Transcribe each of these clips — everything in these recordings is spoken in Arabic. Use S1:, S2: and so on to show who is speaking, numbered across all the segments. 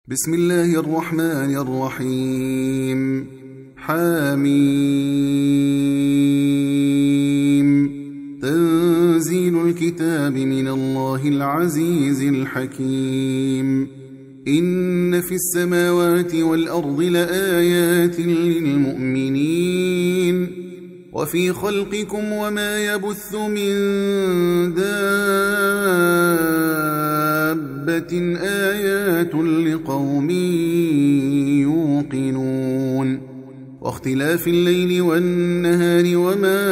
S1: بسم الله الرحمن الرحيم. حميم. تنزيل الكتاب من الله العزيز الحكيم. إن في السماوات والأرض لآيات للمؤمنين وفي خلقكم وما يبث من دابة آيات لقوم يوقنون واختلاف الليل والنهار وما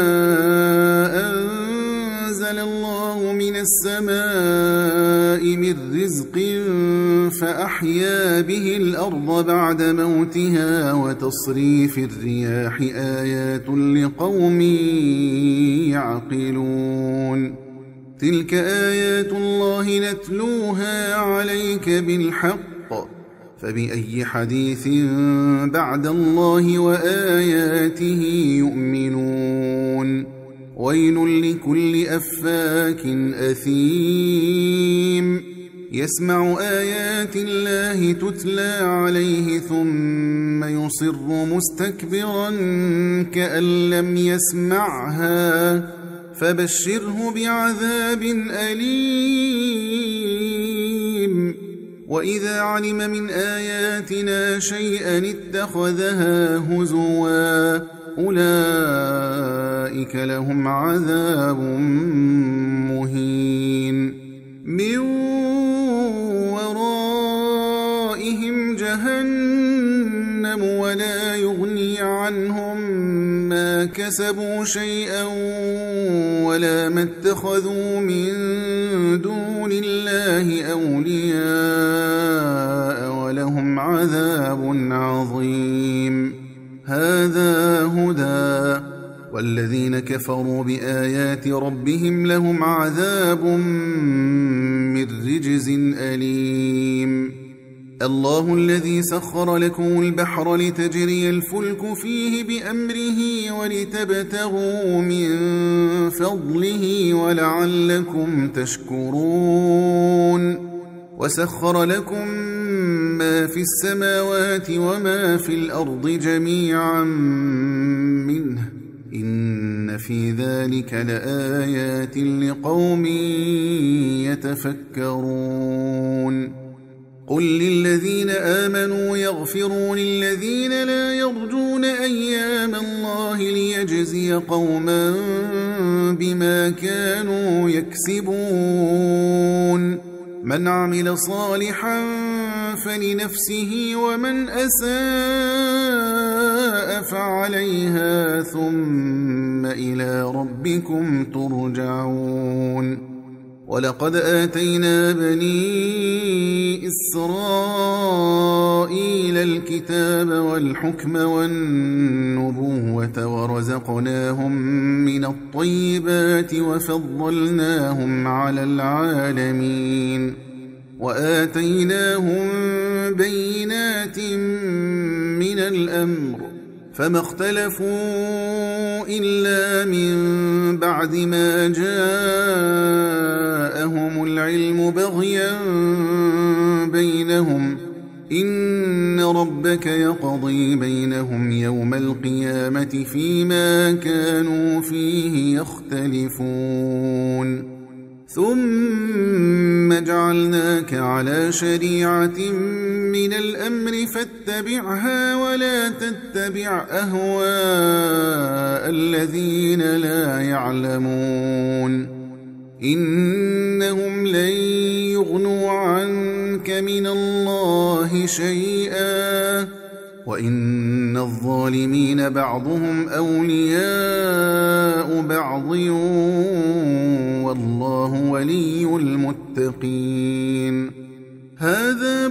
S1: أنزل الله من السماء من رزق فأحيا به الأرض بعد موتها وتصريف الرياح آيات لقوم يعقلون. تلك آيات الله نتلوها عليك بالحق فبأي حديث بعد الله وآياته يؤمنون. ويل لكل أفاك أثيم يسمع آيات الله تتلى عليه ثم يصر مستكبرا كأن لم يسمعها فبشره بعذاب أليم. وإذا علم من آياتنا شيئا اتخذها هزوا أولئك لهم عذاب مهين من ورائهم جهنم ولا يغني عنهم ما كسبوا شيئا ولا ما اتخذوا من دون الله أولياء ولهم عذاب عظيم. هذا هدى والذين كفروا بآيات ربهم لهم عذاب من رجز أليم. الله الذي سخر لكم البحر لتجري الفلك فيه بأمره ولتبتغوا من فضله ولعلكم تشكرون. وسخر لكم ما في السماوات وما في الأرض جميعا منه إن في ذلك لآيات لقوم يتفكرون. قل للذين آمنوا يغفروا للذين لا يرجون أيام الله ليجزي قوما بما كانوا يكسبون. من عمل صالحا فلنفسه ومن أساء فعليها ثم إلى ربكم ترجعون. ولقد آتينا بني إسرائيل الكتاب والحكم والنبوة ورزقناهم من الطيبات وفضلناهم على العالمين وآتيناهم بينات من الأمر فما اختلفوا إلا من بعد ما جاءهم العلم بغيا بينهم إن ربك يقضي بينهم يوم القيامة فيما كانوا فيه يختلفون. ثم جعلناك على شريعة من الأمر فاتبعها ولا تتبع أهواء الذين لا يعلمون إنهم لن يغنوا عنك من الله شيئا وإن الظالمين بعضهم أولياء بعض والله ولي المتقين. هذا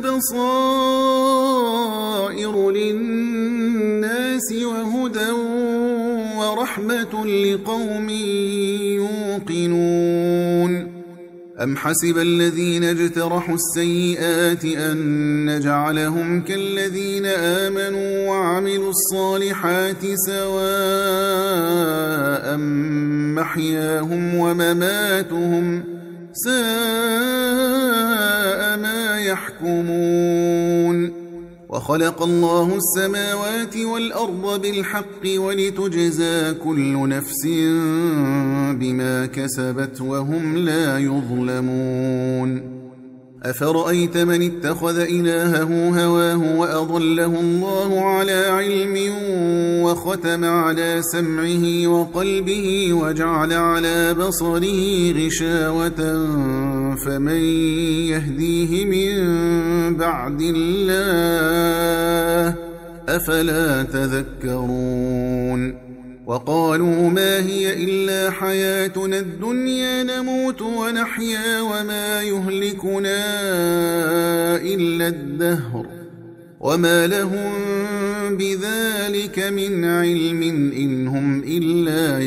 S1: بصائر للناس وهدى ورحمة لقوم يوقنون. أم حسب الذين اجترحوا السيئات أن نجعلهم كالذين آمنوا وعملوا الصالحات سواء محياهم ومماتهم ساء ما يحكمون وخلق الله السماوات والأرض بالحق ولتجزى كل نفس بما كسبت وهم لا يظلمون أفرأيت من اتخذ إلهه هواه وأضله الله على علم وختم على سمعه وقلبه وجعل على بصره غشاوة فمن يهديه من بعد الله أفلا تذكرون وقالوا ما هي إلا حياتنا الدنيا نموت ونحيا وما يهلكنا إلا الدهر وما لهم بذلك من علم إن هم إلا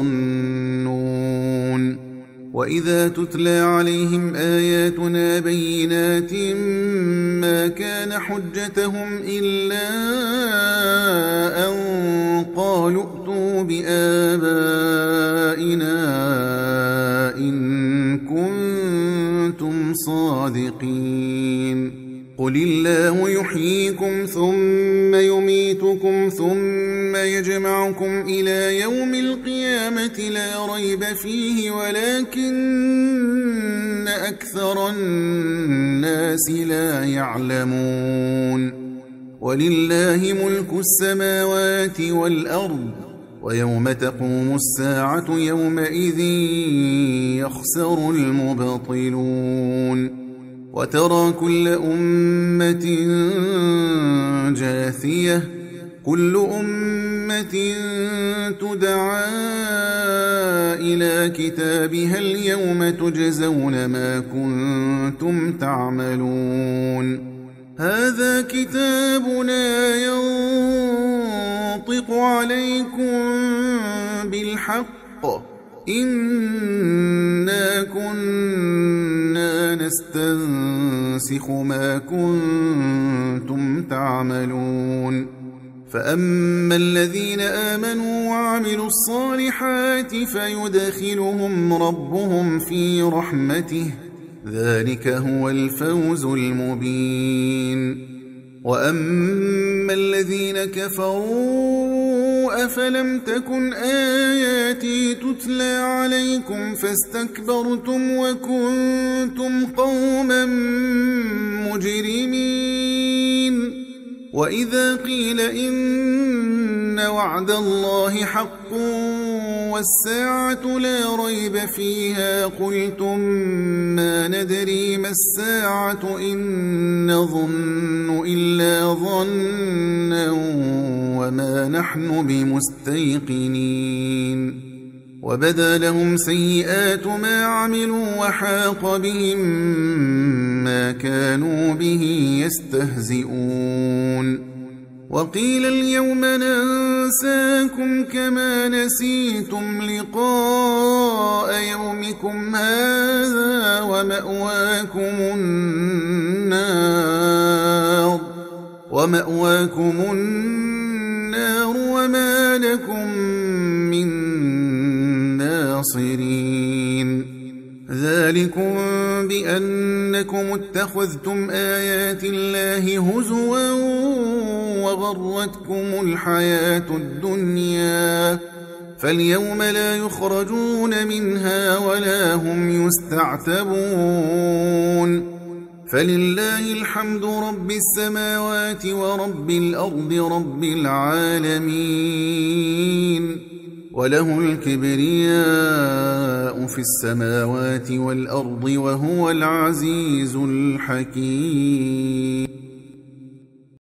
S1: يظنون وإذا تتلى عليهم آياتنا بينات ما كان حجتهم إلا أن قالوا ائتوا بآبائنا إن كنتم صادقين قل الله يحييكم ثم يميتكم ثم يجمعكم إلى يوم القيامة لا ريب فيه ولكن أكثر الناس لا يعلمون ولله ملك السماوات والأرض ويوم تقوم الساعة يومئذ يخسر المبطلون وترى كل أمة جاثية كل أمة تدعى إلى كتابها اليوم تجزون ما كنتم تعملون هذا كتابنا ينطق عليكم بالحق إنا كنا نستنسخ ما كنتم تعملون فأما الذين آمنوا وعملوا الصالحات فيدخلهم ربهم في رحمته ذلك هو الفوز المبين وأما الذين كفروا أفلم تكن آياتي تتلى عليكم فاستكبرتم وكنتم قوما مجرمين وإذا قيل إن وعد الله حق والساعة لا ريب فيها قلتم ما ندري ما الساعة إن نظن إلا ظنا وما نحن بمستيقنين وبدا لهم سيئات ما عملوا وحاق بهم ما كانوا به يستهزئون وقيل اليوم ننساكم كما نسيتم لقاء يومكم هذا ومأواكم النار وما لكم من ناصرين ذلكم بأنكم اتخذتم آيات الله هزوا وغرتكم الحياة الدنيا فاليوم لا يخرجون منها ولا هم يستعتبون فلله الحمد رب السماوات ورب الأرض رب العالمين وله الكبرياء في السماوات والأرض وهو العزيز الحكيم